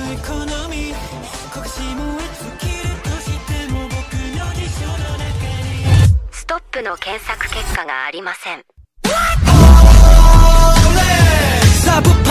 ストップの検索結果がありません。